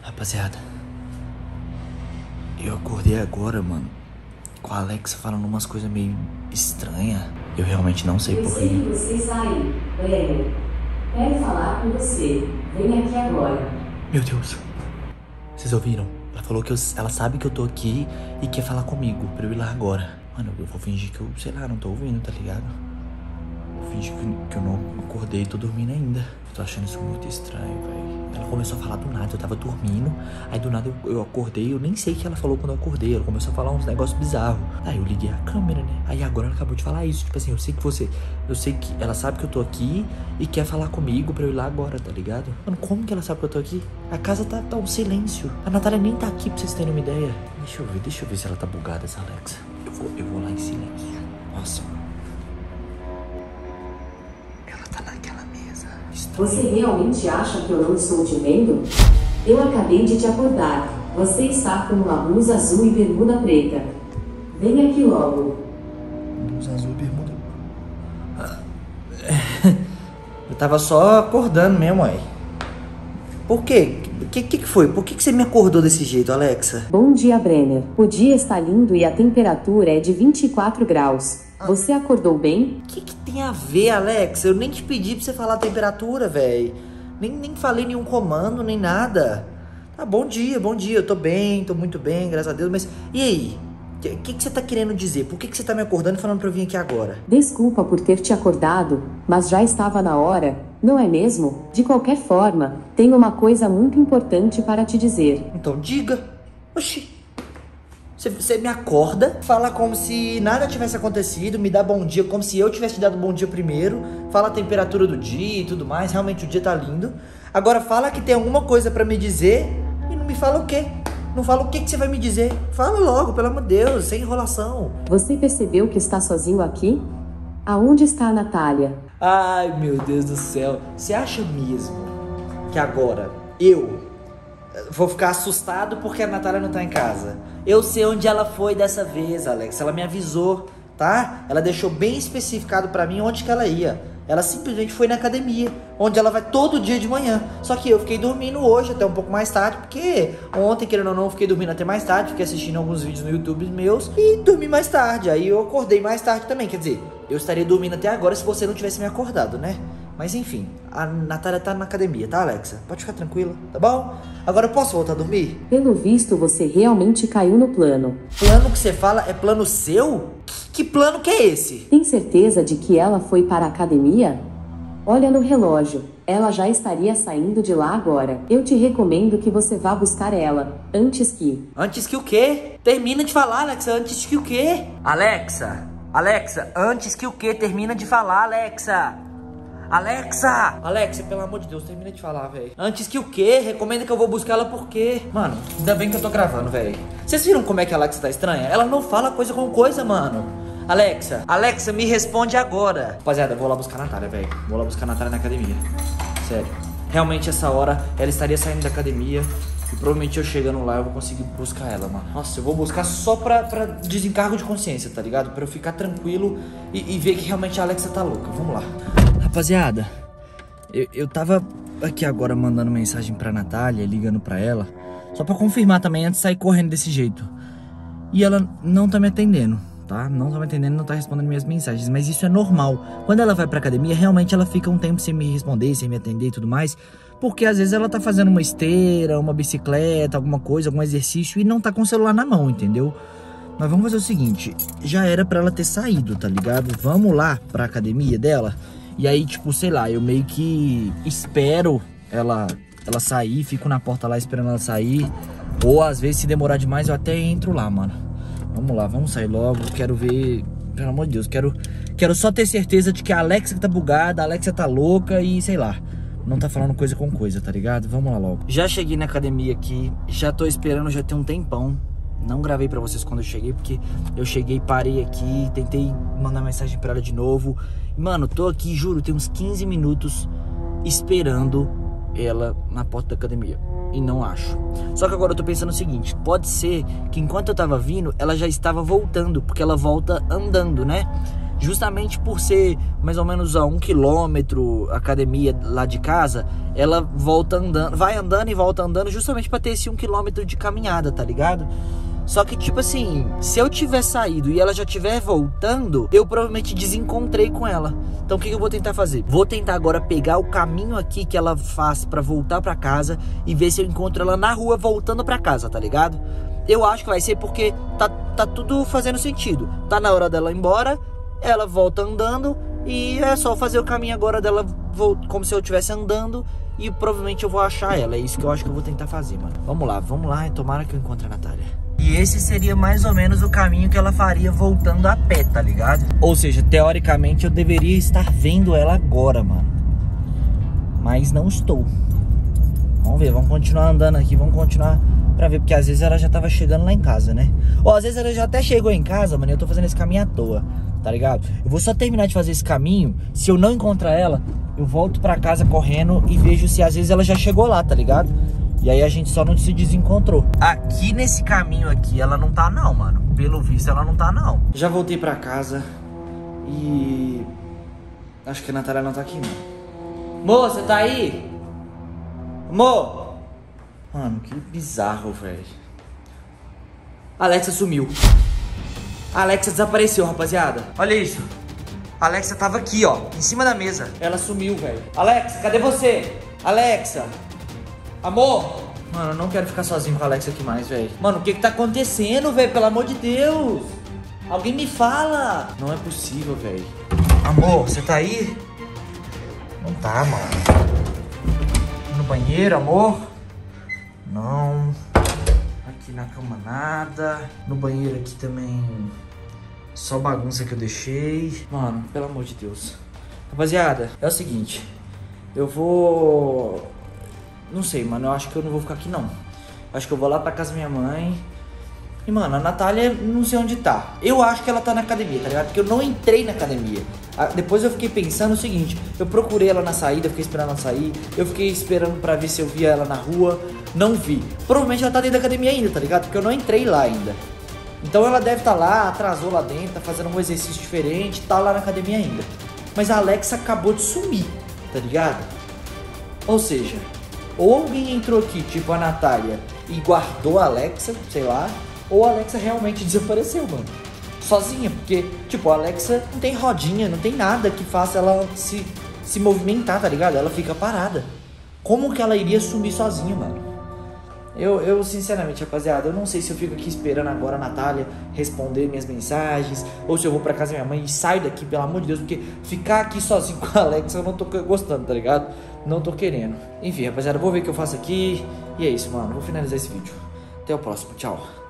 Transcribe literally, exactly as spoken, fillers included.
Rapaziada, eu acordei agora, mano, com a Alexa falando umas coisas meio estranhas. Eu realmente não sei porquê. Eu sei que você está aí, Brenner. Quero falar com você. Vem aqui agora. Meu Deus. Vocês ouviram? Ela falou que eu, ela sabe que eu tô aqui e quer falar comigo pra eu ir lá agora. Mano, eu vou fingir que eu, sei lá, não tô ouvindo, tá ligado? Vou fingir que, que eu não acordei e tô dormindo ainda. Eu tô achando isso muito estranho, velho. Ela começou a falar do nada, eu tava dormindo. Aí do nada eu, eu acordei, eu nem sei o que ela falou quando eu acordei. Ela começou a falar uns negócios bizarros. Aí eu liguei a câmera, né? Aí agora ela acabou de falar isso. Tipo assim, eu sei que você... Eu sei que ela sabe que eu tô aqui e quer falar comigo pra eu ir lá agora, tá ligado? Mano, como que ela sabe que eu tô aqui? A casa tá, tá um silêncio. A Natália nem tá aqui pra vocês terem uma ideia. Deixa eu ver, deixa eu ver se ela tá bugada, essa Alexa. Eu vou, eu vou lá em silêncio. Nossa, mano. Ela tá naquela mesa. Estranho. Você realmente acha que eu não estou te vendo? Eu acabei de te acordar. Você está com uma blusa azul e bermuda preta. Vem aqui logo. Blusa azul e bermuda. Eu tava só acordando mesmo, aí. Por quê? O que, que que foi? Por que que você me acordou desse jeito, Alexa? Bom dia, Brenner. O dia está lindo e a temperatura é de vinte e quatro graus. Você acordou bem? O que que tem a ver, Alexa? Eu nem te pedi pra você falar a temperatura, velho. Nem, nem falei nenhum comando, nem nada. Tá, bom dia, bom dia. Eu tô bem, tô muito bem, graças a Deus. Mas e aí? O que, que que você tá querendo dizer? Por que que você tá me acordando e falando pra eu vir aqui agora? Desculpa por ter te acordado, mas já estava na hora, não é mesmo? De qualquer forma, tenho uma coisa muito importante para te dizer. Então diga. Oxi. Você, você me acorda, fala como se nada tivesse acontecido, me dá bom dia, como se eu tivesse te dado bom dia primeiro, fala a temperatura do dia e tudo mais, realmente o dia tá lindo. Agora fala que tem alguma coisa pra me dizer e não me fala o quê? Não fala o que que você vai me dizer. Fala logo, pelo amor de Deus, sem enrolação. Você percebeu que está sozinho aqui? Aonde está a Natália? Ai, meu Deus do céu. Você acha mesmo que agora eu vou ficar assustado porque a Natália não tá em casa? Eu sei onde ela foi dessa vez, Alex. Ela me avisou, tá? Ela deixou bem especificado pra mim onde que ela ia. Ela simplesmente foi na academia, onde ela vai todo dia de manhã. Só que eu fiquei dormindo hoje até um pouco mais tarde, porque ontem, querendo ou não, eu fiquei dormindo até mais tarde. Fiquei assistindo alguns vídeos no YouTube meus e dormi mais tarde. Aí eu acordei mais tarde também. Quer dizer, eu estaria dormindo até agora se você não tivesse me acordado, né? Mas enfim, a Natália tá na academia, tá, Alexa? Pode ficar tranquila, tá bom? Agora eu posso voltar a dormir? Pelo visto, você realmente caiu no plano. Plano que você fala é plano seu? Que plano que é esse? Tem certeza de que ela foi para a academia? Olha no relógio, ela já estaria saindo de lá agora. Eu te recomendo que você vá buscar ela, antes que... Antes que o quê? Termina de falar, Alexa, antes que o quê? Alexa, Alexa, antes que o quê? Termina de falar, Alexa. Alexa! Alexa, pelo amor de Deus, termina de falar, velho. Antes que o quê? Recomenda que eu vou buscar ela por quê? Mano, ainda bem que eu tô gravando, velho. Vocês viram como é que a Alexa tá estranha? Ela não fala coisa com coisa, mano. Alexa, Alexa, me responde agora. Rapaziada, eu vou lá buscar a Natália, velho. Vou lá buscar a Natália na academia. Sério. Realmente, essa hora, ela estaria saindo da academia. E provavelmente eu chegando lá, eu vou conseguir buscar ela, mano. Nossa, eu vou buscar só pra, pra desencargo de consciência, tá ligado? Pra eu ficar tranquilo e, e ver que realmente a Alexa tá louca. Vamos lá. Rapaziada, eu, eu tava aqui agora mandando mensagem pra Natália, ligando pra ela, só pra confirmar também, antes de sair correndo desse jeito. E ela não tá me atendendo, tá? Não tá me atendendo, não tá respondendo minhas mensagens, mas isso é normal. Quando ela vai pra academia, realmente ela fica um tempo sem me responder, sem me atender e tudo mais, porque às vezes ela tá fazendo uma esteira, uma bicicleta, alguma coisa, algum exercício e não tá com o celular na mão, entendeu? Mas vamos fazer o seguinte, já era pra ela ter saído, tá ligado? Vamos lá pra academia dela. E aí, tipo, sei lá, eu meio que espero ela, ela sair, fico na porta lá esperando ela sair. Ou às vezes, se demorar demais, eu até entro lá, mano. Vamos lá, vamos sair logo. Quero ver, pelo amor de Deus, quero, quero só ter certeza de que a Alexa tá bugada, a Alexa tá louca e sei lá, não tá falando coisa com coisa, tá ligado? Vamos lá logo. Já cheguei na academia aqui, já tô esperando já tem um tempão. Não gravei pra vocês quando eu cheguei, porque eu cheguei, parei aqui, tentei mandar mensagem pra ela de novo. Mano, tô aqui, juro, tem uns quinze minutos esperando ela na porta da academia. E não acho. Só que agora eu tô pensando o seguinte, pode ser que enquanto eu tava vindo, ela já estava voltando, porque ela volta andando, né? Justamente por ser mais ou menos a um quilômetro academia lá de casa, ela volta andando, vai andando e volta andando justamente pra ter esse um quilômetro de caminhada, tá ligado? Só que, tipo assim, se eu tiver saído e ela já estiver voltando, eu provavelmente desencontrei com ela. Então o que, que eu vou tentar fazer? Vou tentar agora pegar o caminho aqui que ela faz pra voltar pra casa e ver se eu encontro ela na rua voltando pra casa, tá ligado? Eu acho que vai ser porque tá, tá tudo fazendo sentido. Tá na hora dela ir embora, ela volta andando e é só fazer o caminho agora dela como se eu estivesse andando e provavelmente eu vou achar ela. É isso que eu acho que eu vou tentar fazer, mano. Vamos lá, vamos lá e tomara que eu encontre a Natália. E esse seria mais ou menos o caminho que ela faria voltando a pé, tá ligado? Ou seja, teoricamente eu deveria estar vendo ela agora, mano. Mas não estou. Vamos ver, vamos continuar andando aqui, vamos continuar pra ver. Porque às vezes ela já tava chegando lá em casa, né? Ou às vezes ela já até chegou em casa, mano, e eu tô fazendo esse caminho à toa, tá ligado? Eu vou só terminar de fazer esse caminho. Se eu não encontrar ela, eu volto pra casa correndo e vejo se às vezes ela já chegou lá, tá ligado? E aí a gente só não se desencontrou. Aqui nesse caminho aqui, ela não tá não, mano. Pelo visto, ela não tá não. Já voltei pra casa e... acho que a Natália não tá aqui, mano. Mô, você tá aí? Mô! Mano, que bizarro, velho. Alexa sumiu. A Alexa desapareceu, rapaziada. Olha isso. A Alexa tava aqui, ó, em cima da mesa. Ela sumiu, velho. Alexa, cadê você? Alexa. Amor! Mano, eu não quero ficar sozinho com a Alexa aqui mais, velho. Mano, o que que tá acontecendo, velho? Pelo amor de Deus! Alguém me fala! Não é possível, velho. Amor, você tá aí? Não tá, mano. No banheiro, amor? Não. Aqui na cama nada. No banheiro aqui também... só bagunça que eu deixei. Mano, pelo amor de Deus. Rapaziada, é o seguinte. Eu vou... não sei, mano, eu acho que eu não vou ficar aqui, não. Acho que eu vou lá pra casa da minha mãe. E, mano, a Natália, não sei onde tá. Eu acho que ela tá na academia, tá ligado? Porque eu não entrei na academia. Depois eu fiquei pensando o seguinte. Eu procurei ela na saída, fiquei esperando ela sair. Eu fiquei esperando pra ver se eu via ela na rua. Não vi. Provavelmente ela tá dentro da academia ainda, tá ligado? Porque eu não entrei lá ainda. Então ela deve estar lá, atrasou lá dentro, tá fazendo um exercício diferente, tá lá na academia ainda. Mas a Alexa acabou de sumir, tá ligado? Ou seja... ou alguém entrou aqui, tipo a Natália, e guardou a Alexa, sei lá, ou a Alexa realmente desapareceu, mano. Sozinha, porque, tipo, a Alexa não tem rodinha, não tem nada que faça ela se, se movimentar, tá ligado? Ela fica parada. Como que ela iria sumir sozinha, mano? Eu, eu, sinceramente, rapaziada, eu não sei se eu fico aqui esperando agora a Natália responder minhas mensagens, ou se eu vou pra casa da minha mãe e saio daqui, pelo amor de Deus, porque ficar aqui sozinho com a Alexa eu não tô gostando, tá ligado? Não tô querendo. Enfim, rapaziada, vou ver o que eu faço aqui. E é isso, mano. Vou finalizar esse vídeo. Até o próximo. Tchau.